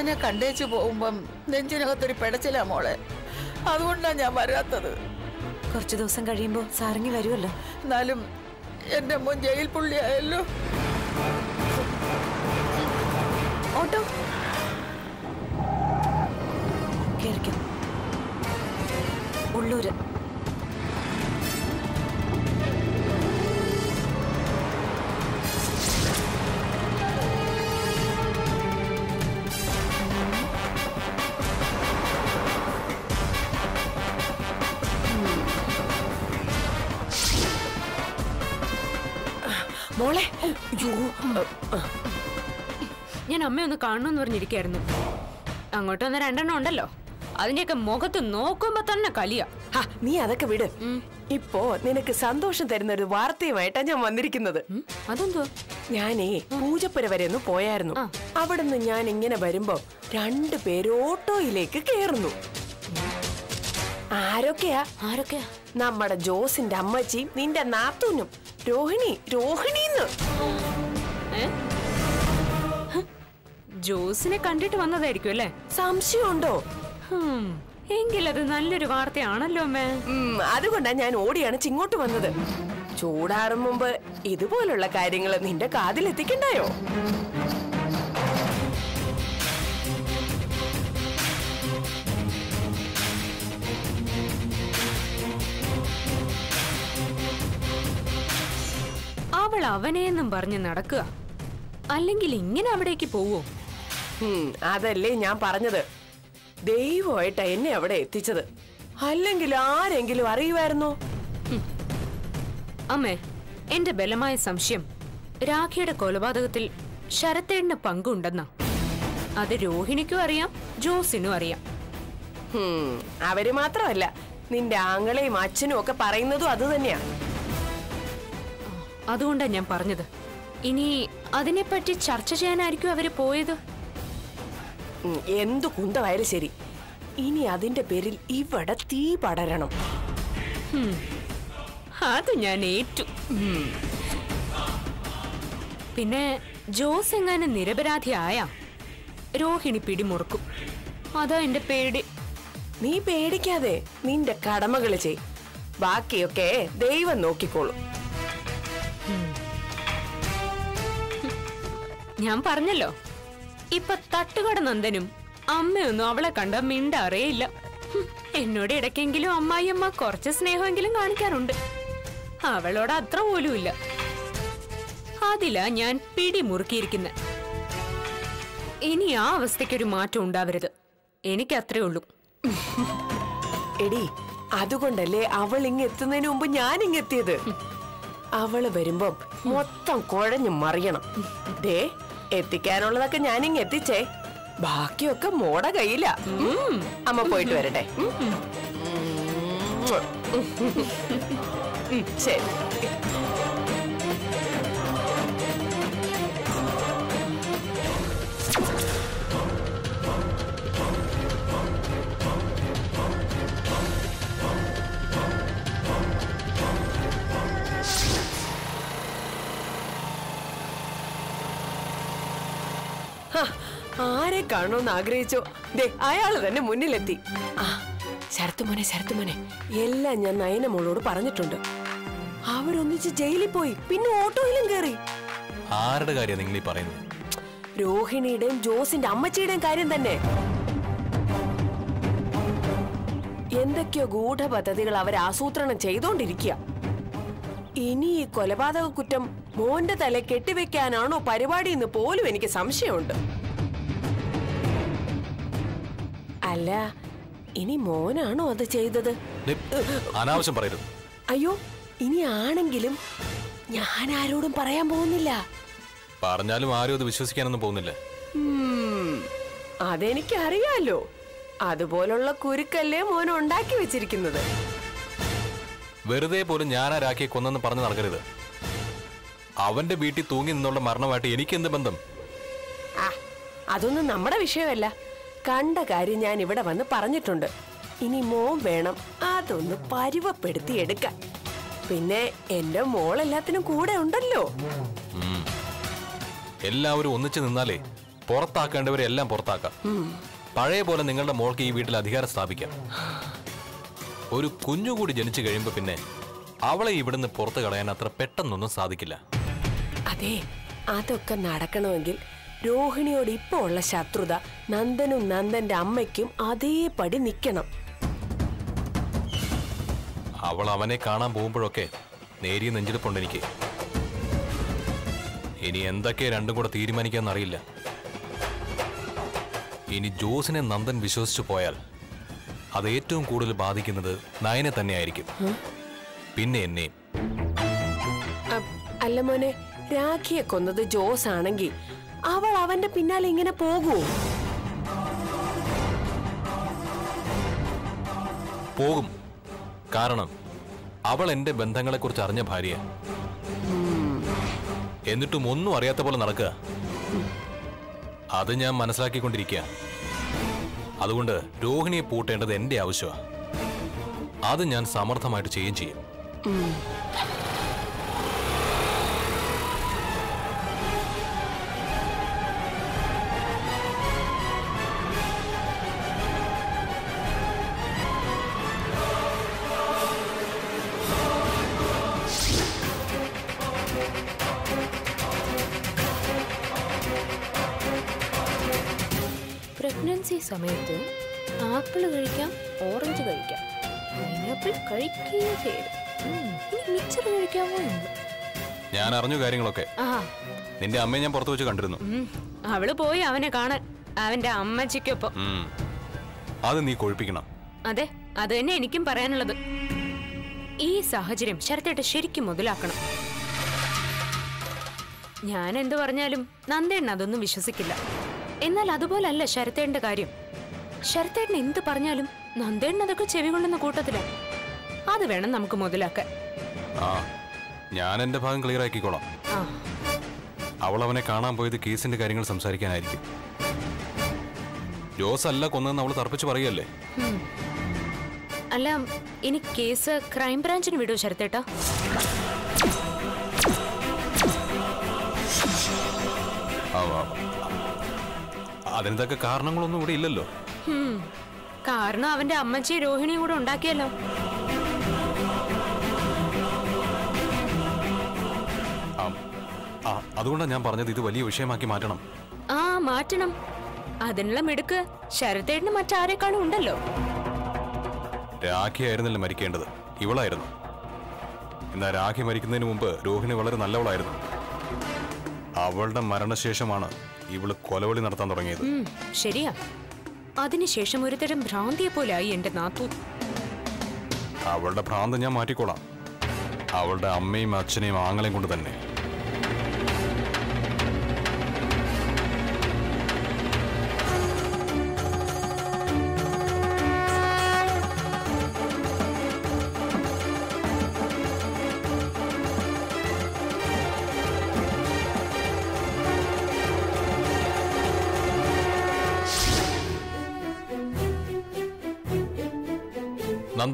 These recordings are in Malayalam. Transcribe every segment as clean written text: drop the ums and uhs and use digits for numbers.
മോനെ കണ്ടേച്ചു പോകുമ്പം നെഞ്ചിനകത്തൊരു പെടച്ചില്ല മോളെ. അതുകൊണ്ടാണ് ഞാൻ വരാത്തത്. കുറച്ചു ദിവസം കഴിയുമ്പോ സാറിങ്ങി വരുമല്ലോ. എന്നാലും എന്റെ മോൻ ജയിൽ പുള്ളിയായല്ലോ. ഓട്ടോ കേറിക്കോ. ഉള്ളൂര്. മോളെ, ഞാൻ അമ്മയൊന്ന് കാണണമെന്ന് പറഞ്ഞിരിക്കായിരുന്നു. അങ്ങോട്ട് വന്ന രണ്ടെണ്ണം ഉണ്ടല്ലോ, അതിന്റെയൊക്കെ മുഖത്ത് നോക്കുമ്പോ തന്നെ കലിയ. നീ അതൊക്കെ വിട്. ഇപ്പോ നിനക്ക് സന്തോഷം തരുന്ന ഒരു വാർത്തയുമായിട്ടാ ഞാൻ വന്നിരിക്കുന്നത്. അതെന്തോ? ഞാനേ പൂജപ്പുര വരെ ഒന്ന് പോയായിരുന്നു. അവിടുന്ന് ഞാൻ ഇങ്ങനെ വരുമ്പോ 2 പേര് ഓട്ടോയിലേക്ക് കേറുന്നു. ആരൊക്കെയാ? നമ്മുടെ ജോസിന്റെ അമ്മച്ചിയും നിന്റെ നാത്തൂനും. രോഹിണിന്ന്. ജോസിനെ കണ്ടിട്ട് വന്നതായിരിക്കും അല്ലേ? സംശയമുണ്ടോ? എങ്കിലത് നല്ലൊരു വാർത്തയാണല്ലോ അമ്മേ. അതുകൊണ്ടാ ഞാൻ ഓടിയാണ് ഇങ്ങോട്ട് വന്നത്. ചൂടാറും മുമ്പ് ഇതുപോലുള്ള കാര്യങ്ങൾ നിന്റെ കാതിലെത്തിക്കണ്ടായോ? അവൾ അവനെയെന്നും പറഞ്ഞ് നടക്കുക, അല്ലെങ്കിൽ ഇങ്ങനെ അവിടേക്ക് പോവോ? അതല്ലേ ഞാൻ പറഞ്ഞത്. ദൈവമായിട്ടാ എന്നെ അവിടെ എത്തിച്ചത്. അല്ലെങ്കിൽ ആരെങ്കിലും അറിയുമായിരുന്നോ? അമ്മേ, എന്റെ ബലമായ സംശയം രാഖിയുടെ കൊലപാതകത്തിൽ ശരത്തേടിന് പങ്കുണ്ടെന്നാ. അത് രോഹിണിക്കും അറിയാം, ജോസിനും അറിയാം. അവര് മാത്രമല്ല, നിന്റെ ആങ്ങളെയും അച്ഛനും ഒക്കെ പറയുന്നതും അത് തന്നെയാ. അതുകൊണ്ടാ ഞാൻ പറഞ്ഞത്, ഇനി അതിനെപ്പറ്റി ചർച്ച ചെയ്യാനായിരിക്കും അവര് പോയത്. എന്തു കുന്തമായാലും ശരി, ഇനി അതിന്റെ പേരിൽ ഇവിടെ തീ പടരണം. അത് ഞാൻ ഏറ്റു. പിന്നെ ജോസ് എങ്ങാനും നിരപരാധിയായ രോഹിണി പിടിമുറുക്കും. അതാ എന്റെ പേടി. നീ പേടിക്കാതെ നിന്റെ കടമകൾ ചെയ്. ബാക്കിയൊക്കെ ദൈവം നോക്കിക്കോളും. ഞാൻ പറഞ്ഞല്ലോ, ഇപ്പൊ തട്ടുകട നന്ദനും അമ്മയൊന്നും അവളെ കണ്ട മിണ്ടാറേയില്ല. എന്നോട് ഇടയ്ക്കെങ്കിലും അമ്മായിയമ്മ കുറച്ച് സ്നേഹമെങ്കിലും കാണിക്കാറുണ്ട്. അവളോട് അത്ര പോലും ഇല്ല. അതിലാ ഞാൻ പിടിമുറുക്കിയിരിക്കുന്നത്. ഇനി ആ അവസ്ഥയ്ക്കൊരു മാറ്റം ഉണ്ടാവരുത്. എനിക്കത്രേ ഉള്ളൂ. എടി, അതുകൊണ്ടല്ലേ അവൾ ഇങ്ങെത്തുന്നതിന് മുമ്പ് ഞാൻ ഇങ്ങെത്തിയത്. അവള് വരുമ്പോ മൊത്തം കുഴഞ്ഞു മറിയണം. ദേ, എത്തിക്കാനുള്ളതൊക്കെ ഞാനിങ് എത്തിച്ചേ. ബാക്കിയൊക്കെ മോട കയ്യില. അമ്മ പോയിട്ട് വരട്ടെ. ശരി. ആരെ കാണുമെന്ന് ആഗ്രഹിച്ചോ, ദേ അയാള് തന്നെ മുന്നിലെത്തി. ശരത്തുമോനെ, എല്ലാം ഞാൻ നയന മോളോട് പറഞ്ഞിട്ടുണ്ട്. അവരൊന്നിച്ച് ജയിലിൽ പോയി, പിന്നെ ഓട്ടോയിലും കയറി. ആരുടെ കാര്യം നിങ്ങൾ ഈ പറയുന്നത്? രോഹിണിയുടെയും ജോസിന്റെ അമ്മച്ചിയുടെയും കാര്യം തന്നെ. എന്തൊക്കെയോ ഗൂഢപദ്ധതികൾ അവർ ആസൂത്രണം ചെയ്തോണ്ടിരിക്കുക. ഇനി ഈ കൊലപാതക കുറ്റം മോന്റെ തല കെട്ടിവെക്കാനാണോ പരിപാടി എന്ന് പോലും എനിക്ക് സംശയമുണ്ട്. അല്ല, ഇനി മോനാണോ അത് ചെയ്തത്? അനാവശ്യം പറയരുത്. അയ്യോ, ഇനി ആണെങ്കിലും ഞാൻ ആരോടും പറയാൻ പോകുന്നില്ല. പറഞ്ഞാലും ആരും അത് വിശ്വസിക്കാനൊന്നും പോകുന്നില്ല. അതെനിക്കറിയാലോ. അതുപോലുള്ള കുരുക്കല്ലേ മോൻ ഉണ്ടാക്കി വെച്ചിരിക്കുന്നത്. വെറുതെ പോലും ഞാനാ രാഖിയെ കൊന്നെന്ന് പറഞ്ഞു നടക്കരുത്. അവന്റെ വീട്ടിൽ തൂങ്ങി നിന്നുള്ള മരണമായിട്ട് എനിക്കെന്ത് ബന്ധം? അതൊന്നും നമ്മുടെ വിഷയമല്ല. കണ്ട കാര്യം ഞാൻ ഇവിടെ വന്ന് പറഞ്ഞിട്ടുണ്ട്. ഇനി മോൻ വേണം അതൊന്ന് പരുവപ്പെടുത്തി എടുക്കാൻ. പിന്നെ എന്റെ മോളെല്ലാത്തിനും കൂടെ ഉണ്ടല്ലോ. എല്ലാവരും ഒന്നിച്ചു നിന്നാലേ പുറത്താക്കേണ്ടവരെല്ലാം പുറത്താക്കാം. പഴയ പോലെ നിങ്ങളുടെ മോൾക്ക് ഈ വീട്ടിൽ അധികാരം സ്ഥാപിക്കാം. ഒരു കുഞ്ഞുകൂടി ജനിച്ചു കഴിയുമ്പോ പിന്നെ അവളെ ഇവിടുന്ന് പുറത്തു കളയാൻ അത്ര പെട്ടെന്നൊന്നും സാധിക്കില്ല. അതെ, അതൊക്കെ നടക്കണമെങ്കിൽ രോഹിണിയോട് ഇപ്പോ ഉള്ള ശത്രുത നന്ദനും നന്ദന്റെ അമ്മയ്ക്കും അതേപടി നിൽക്കണം. അവൾ അവനെ കാണാൻ പോകുമ്പോഴൊക്കെ നേരിയ നെഞ്ചെടുപ്പുണ്ട് എനിക്ക്. ഇനി എന്തൊക്കെ രണ്ടും കൂടെ തീരുമാനിക്കാന്നറിയില്ല. ഇനി ജോസിനെ നന്ദൻ വിശ്വസിച്ചു പോയാൽ അത് ഏറ്റവും കൂടുതൽ ബാധിക്കുന്നത് നയനെ തന്നെയായിരിക്കും, പിന്നെ എന്നെയും. അല്ല മോനെ, രാഖിയെ കൊന്നത് ജോസ് ആണെങ്കിൽ അവൾ അവന്റെ പിന്നാലെ ഇങ്ങനെ പോകുമോ? പോകും. കാരണം അവൾ എന്റെ ബന്ധങ്ങളെക്കുറിച്ച് അറിഞ്ഞ ഭാര്യ. എന്നിട്ടും ഒന്നും അറിയാത്ത പോലെ നടക്കുക. അത് ഞാൻ മനസ്സിലാക്കിക്കൊണ്ടിരിക്കുക. അതുകൊണ്ട് രോഹിണിയെ പൂട്ടേണ്ടത് എന്റെ ആവശ്യമാണ്. അത് ഞാൻ സമർത്ഥമായിട്ട് ചെയ്യുകയും ചെയ്യും. പ്രഗ്നൻസി സമയത്ത് ആപ്പിൾ കഴിക്കാം, ഓറഞ്ച് കഴിക്കാം, പൈനാപ്പിൾ കഴിക്കുകയും ചെയ്തു. മിക്സർ കഴിക്കാമോ എന്ന് ഞാൻ അറിഞ്ഞു കാര്യങ്ങളൊക്കെ. നിന്റെ അമ്മയെ ഞാൻ പുറത്തു വെച്ച് കണ്ടിരുന്നു. അവള് പോയി അവനെ കാണാൻ, അവന്റെ അമ്മച്ചിക്കൊപ്പം. അത് നീ കൊഴിപ്പിക്കണം. അതെ, അത് തന്നെ എനിക്കും പറയാനുള്ളത്. ഈ സാഹചര്യം ശരത്തേട്ട് ശരിക്കും മുതലാക്കണം. ഞാൻ എന്തു പറഞ്ഞാലും നന്ദേണ്ണ അതൊന്നും വിശ്വസിക്കില്ല. എന്നാൽ അതുപോലല്ല ശരത്തേട്ടന്റെ കാര്യം. ശരത്തേട്ടൻ എന്ത് പറഞ്ഞാലും നന്ദേണ്ണ അതൊക്കെ ചെവി കൊള്ളുന്ന കൂട്ടത്തില. അത് വേണം നമുക്ക് മുതലാക്കാൻ. ഞാൻ എന്റെ ഭാഗം ക്ലിയർ ആക്കിക്കോളാം. അവൾ അവനെ കാണാൻ പോയത് കേസിന്റെ കാര്യങ്ങൾ സംസാരിക്കാനായിരിക്കും. ജോസ് അല്ല കൊന്നെന്ന് അവൾ തർപ്പിച്ച് പറയല്ലേ. അല്ല, ഇനി കേസ് ക്രൈംബ്രാഞ്ചിന് വിടൂ ശരത്തേട്ടാ. അതിനൊക്കെ കാരണങ്ങളൊന്നും ഇവിടെ ഇല്ലല്ലോ. കാരണം അവന്റെ അമ്മച്ചി രോഹിണിയും കൂടെ ഉണ്ടാക്കിയല്ലോ. അതുകൊണ്ടാണ് ഞാൻ പറഞ്ഞത് ഇത് വലിയ വിഷയമാക്കി മാറ്റണം. മാറ്റണം. അതിനുള്ള മിടുക്ക് ശരത്തേട്ടിന് മറ്റാരെക്കാളും ഉണ്ടല്ലോ. രാഖിയായിരുന്നല്ലോ മരിക്കേണ്ടത്, ഇവളായിരുന്നു. എന്നാൽ രാഖി മരിക്കുന്നതിന് മുമ്പ് രോഹിണി വളരെ നല്ലവളായിരുന്നു. അവളുടെ മരണശേഷമാണ് ഇവള് കൊലവിളി നടത്താൻ തുടങ്ങിയത്. ശരിയാ. അതിനുശേഷം ഒരുതരം ഭ്രാന്തിയെ പോലെ ആയി എന്റെ നാത്തു. അവളുടെ ഭ്രാന്ത് ഞാൻ മാറ്റിക്കോളാം. അവളുടെ അമ്മയും അച്ഛനെയും ആങ്ങളെയും കൊണ്ട് തന്നെ. നന്ദ,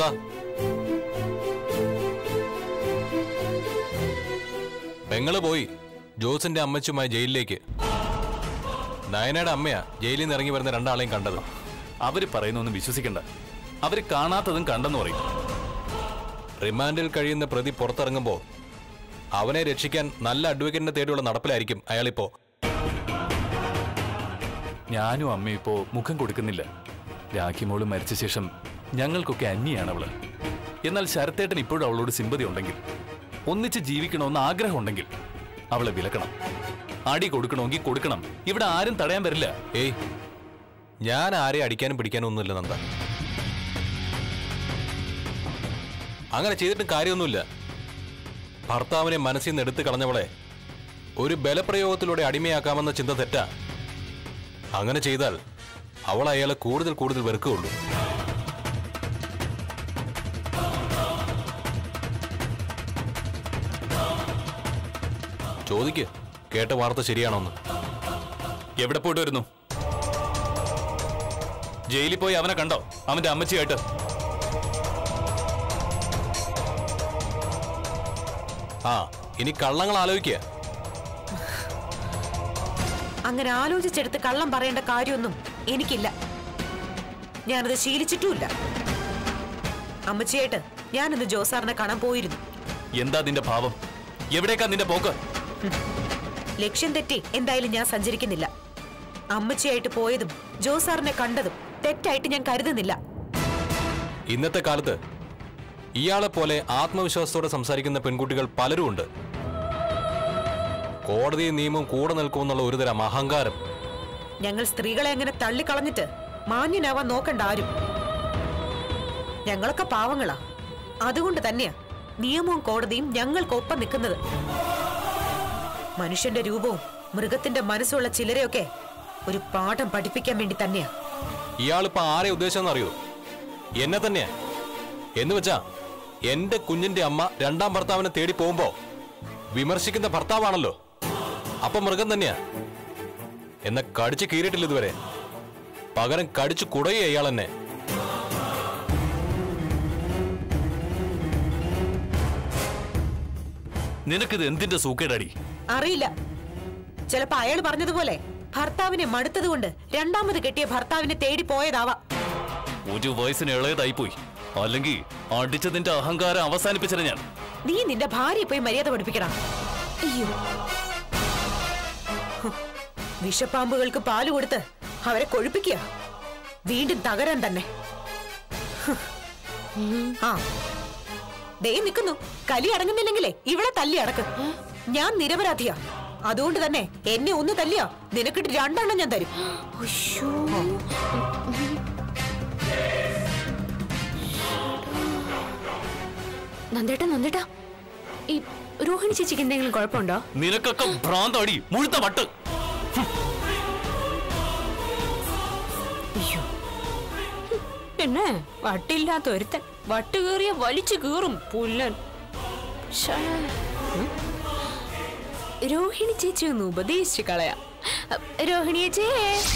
പെങ്ങള് പോയി ജോസിന്റെ അമ്മച്ചുമായി ജയിലിലേക്ക്. നയനയുടെ അമ്മയാ ജയിലിൽ നിന്ന് ഇറങ്ങി വരുന്ന രണ്ടാളെയും കണ്ടത്. അവര് പറയുന്നൊന്നും വിശ്വസിക്കണ്ട. അവര് കാണാത്തതും കണ്ടെന്ന് പറയും. റിമാൻഡിൽ കഴിയുന്ന പ്രതി പുറത്തിറങ്ങുമ്പോ അവനെ രക്ഷിക്കാൻ നല്ല അഡ്വക്കേറ്റിനെ തേടിയുള്ള നടപ്പിലായിരിക്കും അയാളിപ്പോ. ഞാനും അമ്മയും ഇപ്പോ മുഖം കൊടുക്കുന്നില്ല. രാഖിമോള് മരിച്ച ശേഷം ഞങ്ങൾക്കൊക്കെ അന്യാണ് അവള്. എന്നാൽ ശരത്തേട്ടൻ ഇപ്പോഴും അവളോട് സിമ്പതി ഉണ്ടെങ്കിൽ, ഒന്നിച്ച് ജീവിക്കണമെന്ന് ആഗ്രഹമുണ്ടെങ്കിൽ അവളെ വിലക്കണം. അടി കൊടുക്കണമെങ്കിൽ കൊടുക്കണം. ഇവിടെ ആരും തടയാൻ വരില്ല. ഞാൻ ആരെയും അടിക്കാനും പിടിക്കാനും ഒന്നുമില്ല നന്ദ. അങ്ങനെ ചെയ്തിട്ടും കാര്യമൊന്നുമില്ല. ഭർത്താവിനെ മനസ്സിൽ നിന്ന് എടുത്തു കളഞ്ഞവളെ ഒരു ബലപ്രയോഗത്തിലൂടെ അടിമയാക്കാമെന്ന ചിന്ത തെറ്റാ. അങ്ങനെ ചെയ്താൽ അവൾ അയാളെ കൂടുതൽ കൂടുതൽ വെറുക്കുകയുള്ളൂ. ചോദിക്ക്, കേട്ട വാർത്ത ശരിയാണോന്ന്. എവിടെ പോയിട്ട് വരുന്നു? ജയിലിൽ പോയി അവനെ കണ്ടോ? അവന്റെ അമ്മച്ചിയായിട്ട്. ഇനി കള്ളങ്ങൾ ആലോചിക്കുക. അങ്ങനെ ആലോചിച്ചെടുത്ത് കള്ളം പറയേണ്ട കാര്യമൊന്നും എനിക്കില്ല. ഞാനത് ശീലിച്ചിട്ടുമില്ല. അമ്മച്ചിയായിട്ട് ഞാനിന്ന് ജോസാറിനെ കാണാൻ പോയിരുന്നു. എന്താ നിന്റെ ഭാവം? എവിടേക്കാ നിന്റെ പോക്ക്? ലക്ഷ്യം തെറ്റി എന്തായാലും ഞാൻ സഞ്ചരിക്കുന്നില്ല. അമ്മച്ചിയായിട്ട് പോയതും ജോസാറിനെ കണ്ടതും തെറ്റായിട്ട് ഞാൻ കരുതുന്നില്ല. ഇന്നത്തെ കാലത്ത് ഇയാളെ പോലെ ആത്മവിശ്വാസത്തോടെ സംസാരിക്കുന്ന പെൺകുട്ടികൾ പലരും ഉണ്ട്. കോടതിയും നിയമവും കൂടെ നിൽക്കുമെന്നുള്ള ഒരുതരം അഹങ്കാരം. ഞങ്ങൾ സ്ത്രീകളെ അങ്ങനെ തള്ളിക്കളഞ്ഞിട്ട് മാന്യനാവാൻ നോക്കണ്ട ആരും. ഞങ്ങളൊക്കെ പാവങ്ങളാ. അതുകൊണ്ട് തന്നെയാ നിയമവും കോടതിയും ഞങ്ങൾക്കൊപ്പം നിൽക്കുന്നത്. മനുഷ്യന്റെ രൂപവും മൃഗത്തിന്റെ മനസ്സുള്ള ചിലരെയൊക്കെ ഒരു പാഠം പഠിപ്പിക്കാൻ വേണ്ടി തന്നെയാ. ഇയാളിപ്പോ ആരെ ഉദ്ദേശം അറിയോ? എന്നെ തന്നെയാ. എന്ന് വെച്ചാ എന്റെ കുഞ്ഞിന്റെ അമ്മ രണ്ടാം ഭർത്താവിനെ തേടി പോകുമ്പോ വിമർശിക്കുന്ന ഭർത്താവാണല്ലോ. അപ്പൊ മൃഗം തന്നെയാ. എന്നെ കടിച്ചു കീറിയിട്ടില്ല ഇതുവരെ. പകരം കടിച്ചു കുടയ ഇയാൾ എന്നെ. നിനക്കിത് എന്തിന്റെ സൂക്കേടടി? അറിയില്ല. ചിലപ്പോ അയാൾ പറഞ്ഞതുപോലെ ഭർത്താവിനെ മടുത്തതുകൊണ്ട് രണ്ടാമത് കെട്ടിയ ഭർത്താവിനെ തേടി പോയതാവാം. ഒരു വയസ്സിന് ഇളയതായിപ്പോയി. അല്ലെങ്കിൽ അടിച്ചതിന്റെ അഹങ്കാരം അവസാനിപ്പിച്ചത് ഞാൻ. നീ നിന്റെ ഭാര്യയെ പോയി മര്യാദ പഠിപ്പിക്കണം. അയ്യോ, വിഷപ്പാമ്പുകൾക്ക് പാല് കൊടുത്ത് അവരെ കൊഴുപ്പിക്കുക. വീണ്ടും തകരാൻ തന്നെ. ആ ദേ നിൽക്കുന്നു. കലി അടങ്ങുന്നില്ലെങ്കിലേ ഇവിടെ തല്ലി അടക്ക്. ഞാൻ നിരപരാധിയാ. അതുകൊണ്ട് തന്നെ എന്നെ ഒന്ന് തല്ലിയാ നിനക്കിട്ട് 2 എണ്ണം ഞാൻ തരും. നന്ദേട്ടാ ഈ രോഹിണി ചേച്ചിക്ക് എന്തെങ്കിലും കുഴപ്പമുണ്ടോ? നിനക്കൊക്കെ ഭ്രാന്താടി, മുഴുത്ത വട്ട്. പിന്നെ വട്ടില്ലാത്ത ഒരുത്തൻ വട്ട് കീറിയ വലിച്ചു കീറും പുല്ലൻ. രോഹിണി ചേച്ചി ഒന്ന് ഉപദേശിച്ചു കളയാം. രോഹിണി ചേച്ചി,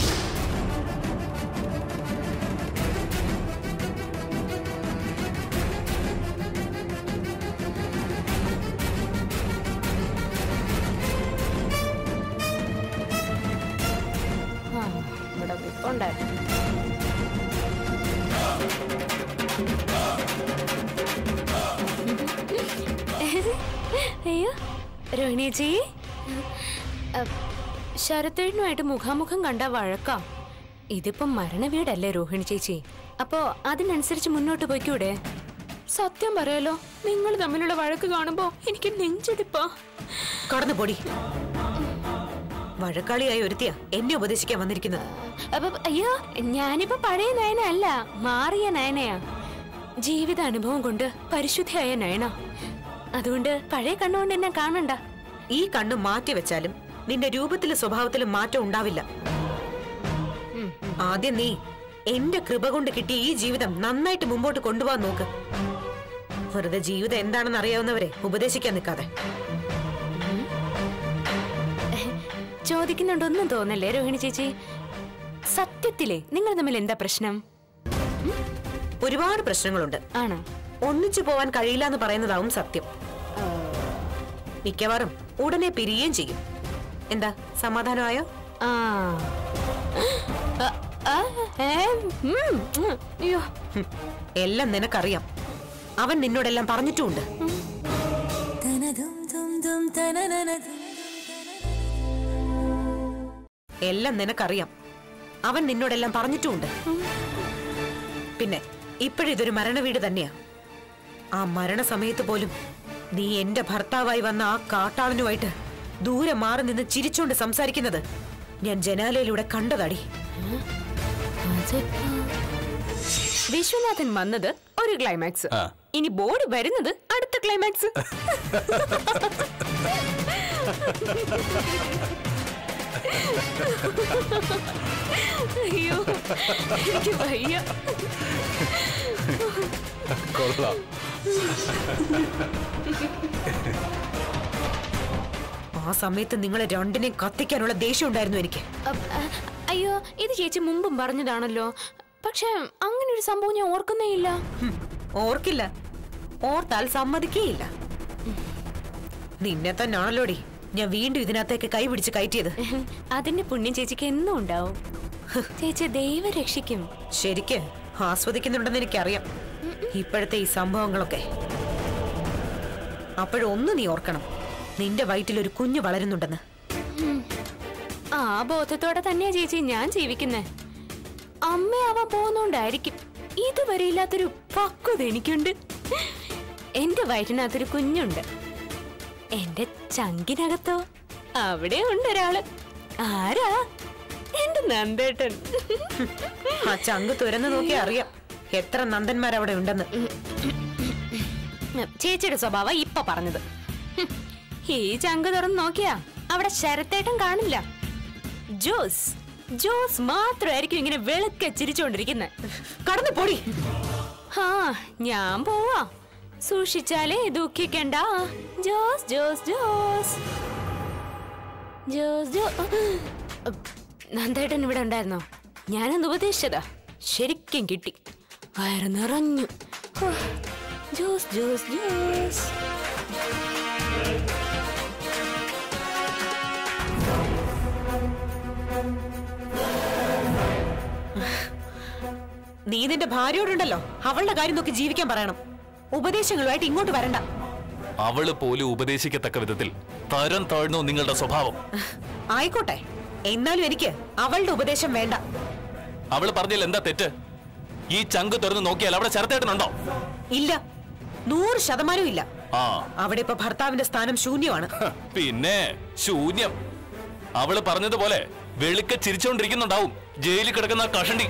ഇവിടെ വിപ്പുണ്ടായിരുന്നു. അയ്യോ രോഹിണി ചേച്ചി, ശരത്തേട്ടനുമായിട്ട് മുഖാമുഖം കണ്ട വഴക്കാം. ഇതിപ്പം മരണ വീടല്ലേ രോഹിണി ചേച്ചി? അപ്പോ അതിനനുസരിച്ച് മുന്നോട്ട് പോയിക്കൂടെ? സത്യം പറയാലോ, നിങ്ങൾ തമ്മിലുള്ള വഴക്ക് കാണുമ്പോ എനിക്ക് നെഞ്ചെടുപ്പാ. കടന്നു പൊടി. വഴക്കാളിയായി ഒരുത്തിയാ എന്നെ ഉപദേശിക്കാൻ വന്നിരിക്കുന്നത്. അയ്യോ, ഞാനിപ്പോ പഴയ നയന അല്ല, മാറിയ നയനയാ. ജീവിത അനുഭവം കൊണ്ട് പരിശുദ്ധിയായ നയന. അതുകൊണ്ട് പഴയ കണ്ണുകൊണ്ട് എന്നെ കാണണ്ട. ഈ കണ്ണ് മാറ്റി വെച്ചാലും നിന്റെ രൂപത്തിലും സ്വഭാവത്തിലും മാറ്റം ഉണ്ടാവില്ല. ആദ്യം നീ എന്റെ കൃപ കൊണ്ട് കിട്ടിയ ഈ ജീവിതം നന്നായിട്ട് മുമ്പോട്ട് കൊണ്ടുപോകാൻ നോക്ക്. വെറുതെ ജീവിതം എന്താണെന്ന് അറിയാവുന്നവരെ ഉപദേശിക്കാൻ നിൽക്കാതെ. ചോദിക്കുന്നുണ്ടൊന്നും തോന്നല്ലേ രോഹിണി ചേച്ചി? സത്യത്തിലെ നിങ്ങൾ തമ്മിൽ എന്താ പ്രശ്നം? ഒരുപാട് പ്രശ്നങ്ങളുണ്ട്. ആണോ? ഒന്നിച്ചു പോവാൻ കഴിയില്ല എന്ന് പറയുന്നതാവും സത്യം. മിക്കവാറും ഉടനെ പിരിയുകയും ചെയ്യും. എന്താ, സമാധാനമായോ? അയ്യോ, എല്ലാം നിനക്കറിയാം. അവൻ നിന്നോടെല്ലാം പറഞ്ഞിട്ടുമുണ്ട്. എല്ലാം നിനക്കറിയാം. അവൻ നിന്നോടെല്ലാം പറഞ്ഞിട്ടുമുണ്ട്. പിന്നെ ഇപ്പോഴിതൊരു മരണവീട് തന്നെയാ. ആ മരണസമയത്ത് പോലും നീ എന്റെ ഭർത്താവായി വന്ന ആ കാട്ടാളനുമായിട്ട് ദൂരെ മാറി നിന്ന് ചിരിച്ചോണ്ട് സംസാരിക്കുന്നത് ഞാൻ ജനാലയിലൂടെ കണ്ടതാടി. വിശ്വനാഥൻ വന്നത് ഒരു ക്ലൈമാക്സ്, ഇനി ബോർഡ് വരുന്നത് അടുത്ത ക്ലൈമാക്സ്. അയ്യോ, എനിക്ക് വയ്യ. കൊള്ളാം. ആ സമയത്ത് നിങ്ങളെ രണ്ടിനെയും കത്തിക്കാനുള്ള ദേഷ്യം ഉണ്ടായിരുന്നു എനിക്ക്. അയ്യോ, ഇത് ചേച്ചി മുമ്പും പറഞ്ഞതാണല്ലോ. പക്ഷെ അങ്ങനെ ഒരു സംഭവം ഞാൻ ഓർക്കുന്നേയില്ല. ഓർക്കില്ല, ഓർത്താൽ സമ്മതിക്കേയില്ല. നിന്നെ തന്നെയാണല്ലോടി ഞാൻ വീണ്ടും ഇതിനകത്തേക്ക് കൈ പിടിച്ച് കയറ്റിയത്? അതിന്റെ പുണ്യം ചേച്ചിക്ക് എന്നും ഉണ്ടാവും. ചേച്ചി ദൈവം രക്ഷിക്കും. ശരിക്ക് ആസ്വദിക്കുന്നുണ്ടെന്ന് എനിക്കറിയാം ഇപ്പോഴത്തെ ഈ സംഭവങ്ങളൊക്കെ. അപ്പോഴൊന്നും നീ ഓർക്കണം, നിന്റെ വയറ്റിൽ ഒരു കുഞ്ഞു വളരുന്നുണ്ടെന്ന്. ആ ബോധത്തോടെ തന്നെയാ ചേച്ചി ഞാൻ ജീവിക്കുന്നേ. അമ്മയാവാൻ പോകുന്നോണ്ടായിരിക്കും ഇതുവരെ ഇല്ലാത്തൊരു പക്വത എനിക്കുണ്ട്. എന്റെ വയറ്റിനകത്തൊരു കുഞ്ഞുണ്ട്. എന്റെ ചങ്കിനകത്തോ അവിടെ ഉണ്ട് ഒരാള്. ആരാ? എന്റെ നന്ദേട്ടൻ. ആ ചങ്ക് തുറന്നു നോക്കിയാ അറിയാം എത്ര നന്ദന്മാരവിടെ ഉണ്ടെന്ന്. ചേച്ചിയുടെ സ്വഭാവം ഇപ്പൊ പറഞ്ഞത്. ഈ ചങ്ക് തുറന്ന് നോക്കിയാ അവിടെ ശരത്തേട്ടൻ കാണില്ല. ജോസ് ജോസ് മാത്രമായിരിക്കും ഇങ്ങനെ വെളുക്കെ ചിരിച്ചോണ്ടിരിക്കുന്നത്. കടന്നു പോടി. ആ ഞാൻ പോവാ. സൂക്ഷിച്ചാലേ ദുഃഖിക്കണ്ട. ജോസ് ജോസ് ജോസ് ജോസ് നന്ദേട്ടൻ ഇവിടെ ഉണ്ടായിരുന്നോ? ഞാനൊന്ന് ഉപദേശിച്ചതാ, ശരിക്കും കിട്ടി. വയറ് നിറഞ്ഞു. ജോസ് ജോസ് ജോസ്. നീ നിന്റെ ഭാര്യയോടുണ്ടല്ലോ അവളുടെ കാര്യം നോക്കി ജീവിക്കാൻ പറയണം. ഉപദേശങ്ങളുമായിട്ട് ഇങ്ങോട്ട് വരണ്ട. അവള് പോലും ഉപദേശിക്കത്തക്ക വിധത്തിൽ തരം താഴ്ന്നു നിങ്ങളുടെ സ്വഭാവം. ആയിക്കോട്ടെ, എന്നാലും എനിക്ക് അവളുടെ ഉപദേശം വേണ്ട. അവള് പറഞ്ഞാൽ എന്താ തെറ്റ്? ഈ ചങ്ക് തുറന്ന് നോക്കിയാൽ അവിടെ ശരത്തേട്ടനുണ്ടോ? ഇല്ല, 100% ഇല്ല. ആ അവിടെ ഇപ്പൊ ഭർത്താവിന്റെ സ്ഥാനം ശൂന്യമാണ്. പിന്നെ ശൂന്യം. അവള് പറഞ്ഞതുപോലെ വെളുക്ക ചിരിച്ചോണ്ടിരിക്കുന്നുണ്ടാവും ജയിലിൽ കിടക്കുന്ന കഷണ്ടി.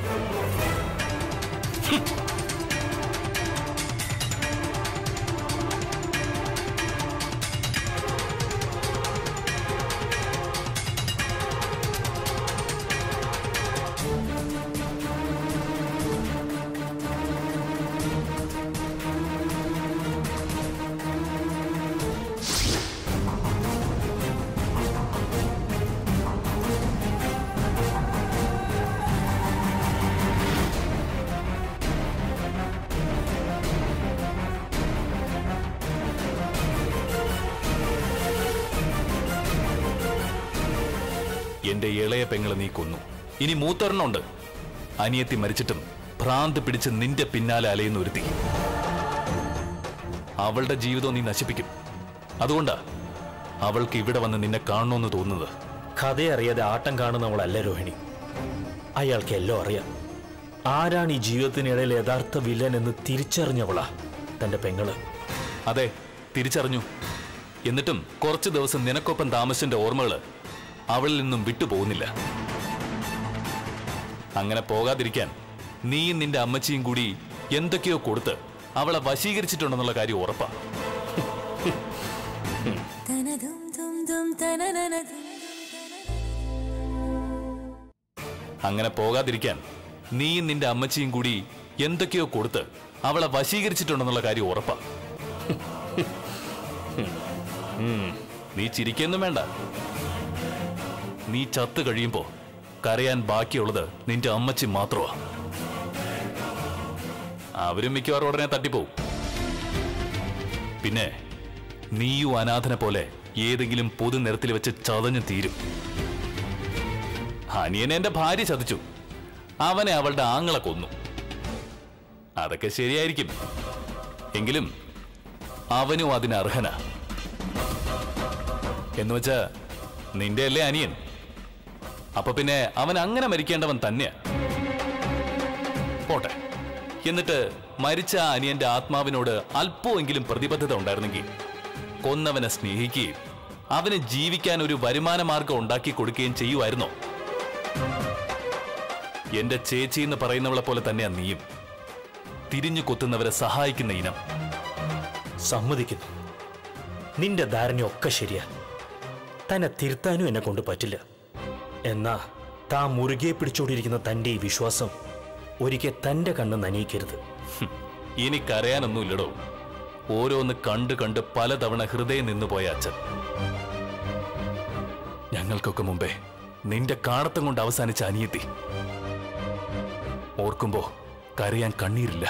എന്റെ ഇളയ പെങ്ങളെ നീ കൊന്നു. ഇനി മൂത്തൊരെണ്ണുണ്ട്. അനിയത്തി മരിച്ചിട്ടും ഭ്രാന്ത് പിടിച്ച് നിന്റെ പിന്നാലെ അലയുന്ന ഒരുത്തി. അവളുടെ ജീവിതം നീ നശിപ്പിക്കും. അതുകൊണ്ടാ അവൾക്ക് ഇവിടെ വന്ന് നിന്നെ കാണണമെന്ന് തോന്നുന്നത്. കഥയറിയാതെ ആട്ടം കാണുന്നവളല്ല രോഹിണി. അയാൾക്ക് എല്ലാം അറിയാം. ആരാണ് ഈ ജീവിതത്തിനിടയിൽ യഥാർത്ഥ വില്ലൻ എന്ന് തിരിച്ചറിഞ്ഞവളാ തന്റെ പെങ്ങള്. അതെ, തിരിച്ചറിഞ്ഞു. എന്നിട്ടും കുറച്ചു ദിവസം നിനക്കൊപ്പം താമസിന്റെ ഓർമ്മകള് അവളിൽ നിന്നും വിട്ടുപോകുന്നില്ല. അങ്ങനെ പോകാതിരിക്കാൻ നീയും നിന്റെ അമ്മച്ചിയും കൂടി എന്തൊക്കെയോ കൊടുത്ത് അവളെ വശീകരിച്ചിട്ടുണ്ടെന്നുള്ള കാര്യം ഉറപ്പാ. അങ്ങനെ പോകാതിരിക്കാൻ നീയും നിന്റെ അമ്മച്ചിയും കൂടി എന്തൊക്കെയോ കൊടുത്ത് അവളെ വശീകരിച്ചിട്ടുണ്ടെന്നുള്ള കാര്യം ഉറപ്പാ. നീ ചിരിക്കൊന്നും വേണ്ട. നീ ചത്തു കഴിയുമ്പോ കരയാൻ ബാക്കിയുള്ളത് നിന്റെ അമ്മച്ചി മാത്രമാ. അവരും മിക്കവാറും ഉടനെ തട്ടിപ്പോവും. പിന്നെ നീയും അനാഥനെ പോലെ ഏതെങ്കിലും പൊതു നിരത്തിൽ വെച്ച് ചതഞ്ഞു തീരും. അനിയനെ എന്റെ ഭാര്യ ചതിച്ചു, അവനെ അവളുടെ ആങ്ങളെ കൊന്നു. അതൊക്കെ ശരിയായിരിക്കും, എങ്കിലും അവനും അതിന് അർഹനാ. എന്നുവെച്ചാ നിന്റെ അല്ലേ അനിയൻ. അപ്പൊ പിന്നെ അവൻ അങ്ങനെ മരിക്കേണ്ടവൻ തന്നെയാ. പോട്ടെ, എന്നിട്ട് മരിച്ച ആ അനിയന്റെ ആത്മാവിനോട് അല്പമെങ്കിലും പ്രതിബദ്ധത ഉണ്ടായിരുന്നെങ്കിൽ കൊന്നവനെ സ്നേഹിക്കുകയും അവന് ജീവിക്കാൻ ഒരു വരുമാന മാർഗം ഉണ്ടാക്കി കൊടുക്കുകയും ചെയ്യുമായിരുന്നോ? എന്റെ ചേച്ചി എന്ന് പറയുന്നവളെ പോലെ തന്നെയാ നീയും. തിരിഞ്ഞു കൊത്തുന്നവരെ സഹായിക്കുന്ന ഇനം. സമ്മതിക്കുന്നു, നിന്റെ ധാരണയൊക്കെ ശരിയാ. തന്നെ തിരുത്താനും എന്നെ കൊണ്ട് പറ്റില്ല. എന്നാ താൻ മുറുകെ പിടിച്ചോണ്ടിരിക്കുന്ന തന്റെ ഈ വിശ്വാസം ഒരിക്കൽ തന്റെ കണ്ണ് നനയിക്കരുത്. ഇനി കരയാനൊന്നുമില്ലടോ. ഓരോന്ന് കണ്ട് കണ്ട് പലതവണ ഹൃദയം നിന്നുപോയ അച്ഛൻ. ഞങ്ങൾക്കൊക്കെ മുമ്പേ നിന്റെ കാണത്തം കൊണ്ട് അവസാനിച്ച അനിയത്തി. ഓർക്കുമ്പോ കരയാൻ കണ്ണീരില്ല.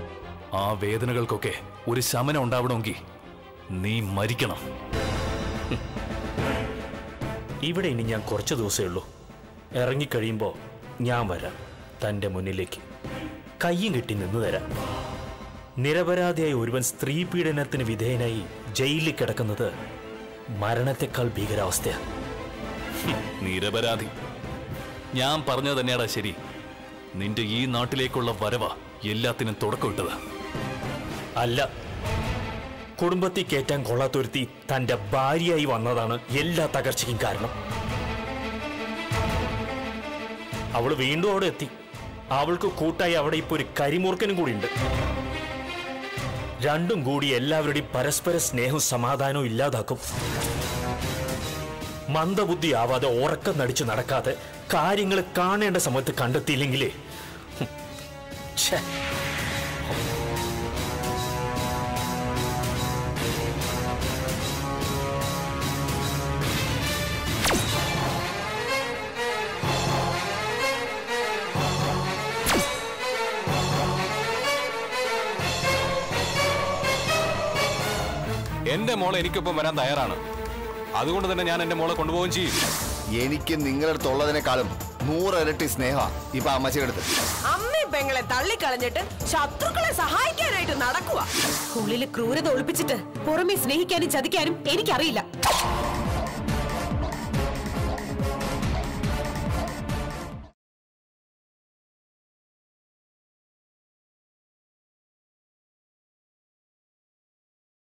ആ വേദനകൾക്കൊക്കെ ഒരു ശമനം ഉണ്ടാവണമെങ്കിൽ നീ മരിക്കണം. ഇവിടെ ഇനി ഞാൻ കുറച്ച് ദിവസമേ ഉള്ളൂ. ഇറങ്ങിക്കഴിയുമ്പോൾ ഞാൻ വരാം തൻ്റെ മുന്നിലേക്ക്, കയ്യും കെട്ടി നിന്ന് തരാം. നിരപരാധിയായ ഒരുവൻ സ്ത്രീ പീഡനത്തിന് വിധേയനായി ജയിലിൽ കിടക്കുന്നത് മരണത്തെക്കാൾ ഭീകരാവസ്ഥയാണ്. നിരപരാധി. ഞാൻ പറഞ്ഞത് തന്നെയാടാ ശരി. നിന്റെ ഈ നാട്ടിലേക്കുള്ള വരവ എല്ലാത്തിനും തുടക്കമിട്ടതാ. അല്ല, കുടുംബത്തിൽ കയറ്റാൻ കൊള്ളാത്തൊരുത്തി തന്റെ ഭാര്യയായി വന്നതാണ് എല്ലാ തകർച്ചയ്ക്കും കാരണം. അവള് വീണ്ടും അവിടെ എത്തി. അവൾക്ക് കൂട്ടായി അവിടെ ഇപ്പൊ ഒരു കരിമൂർക്കനും കൂടി ഉണ്ട്. രണ്ടും കൂടി എല്ലാവരുടെയും പരസ്പര സ്നേഹവും സമാധാനവും ഇല്ലാതാക്കും. മന്ദബുദ്ധി ആവാതെ ഉറക്കം നടിച്ചു നടക്കാതെ കാര്യങ്ങൾ കാണേണ്ട സമയത്ത് കണ്ടെത്തിയില്ലെങ്കിലേ എന്റെ മോളെ എനിക്കൊപ്പം വരാൻ തയ്യാറാണ്. അതുകൊണ്ട് തന്നെ ഞാൻ എന്റെ മോളെ കൊണ്ടുപോവുകയും ചെയ്യും. എനിക്ക് നിങ്ങളുടെ അടുത്തുള്ളതിനേക്കാളും 100 ഇരട്ടി സ്നേഹ ഇപ്പൊ അമ്മച്ചിയുടെ അടുത്ത്. അമ്മയും പെങ്ങളെ തള്ളിക്കളഞ്ഞിട്ട് ശത്രുക്കളെ സഹായിക്കാനായിട്ട് നടക്കുക. ഉള്ളില് ക്രൂരത ഒളിപ്പിച്ചിട്ട് പുറമെ സ്നേഹിക്കാനും ചതിക്കാനും എനിക്കറിയില്ല.